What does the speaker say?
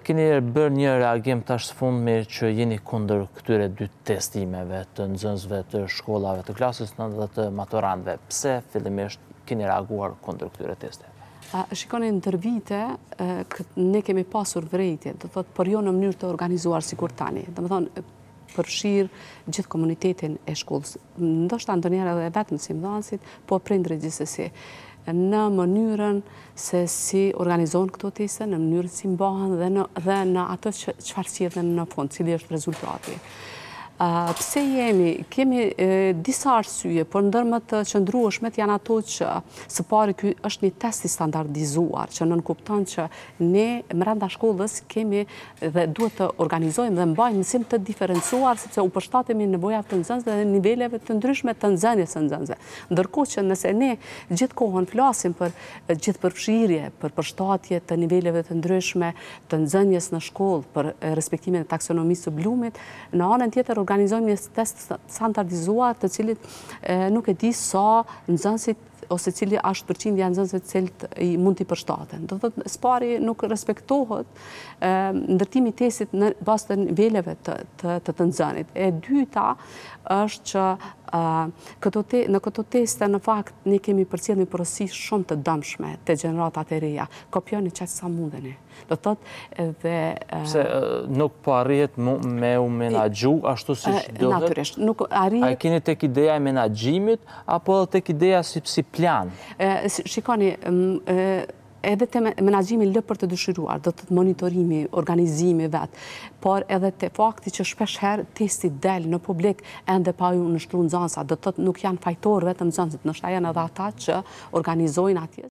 keni bërë një reagim tash së fundmi që jeni kundër këtyre dy testimeve të nxënësve të shkollave të klasës 9 dhe të maturantëve. Pse fillimisht keni reaguar kundër këtyre testeve? Shikoni, ndër vite, ne kemi pasur vërejtje, do thotë, por jo në mënyrë të organizuar sikur tani. Do të thonë, përfshirë gjithë komunitetin e shkollës. Ndoshta ndonjëherë edhe vetëm simdhënësit, po prindërit gjithsesi, në mënyrën se si organizohen këto teste, në mënyrën si mbahen dhe në atë çfarë sillen në fund, cili është rezultati. Pse kemi disa arsye, por ndër më të qëndrueshmet janë ato që së pari ky është një test i standardizuar, që nënkupton që ne brenda shkollës kemi dhe duhet të organizojmë dhe mbajmë mësim të diferencuar, sepse u përshtatemi nevojave të nxënësve dhe niveleve të ndryshme të nxënjes së nxënësve. Ndërkohë që nëse ne gjithkohën flasim për gjithë përfshirje, për përshtatje të niveleve të ndryshme të nxënjes në shkollë, për respektimin e taksonomisë së Blumit, në anën tjetër organizojmë një test standardizuar të cilit nuk e di sa nxënësit ose cili është përqindja e nxënësve të cilët mund t'i përshtaten. Do thotë, spari nuk respektohet ndërtimi i testit në bazë të niveleve të nxënit. E dyta është që në këto teste, në fakt, ne kemi përcjellë një porosi shumë të dëmshme të gjeneratat e reja. Kopjoni çaq sa mundeni. Do thotë edhe pse nuk po arrihet me u menaxhu ashtu siç duhet? Natyrisht, nuk arrihet. A keni tek ideja e menaxhimit apo tek ideja si plan? Shikoni, edhe te menaxhimi lë për të dëshiruar, do të monitorimi, organizimi vetë, por edhe te fakti që shpesh herë testi del në publik ende pa u nështruar nxënësat, do të thotë nuk janë fajtor vetëm nxënësit, ndoshta janë edhe ata që organizojnë atje.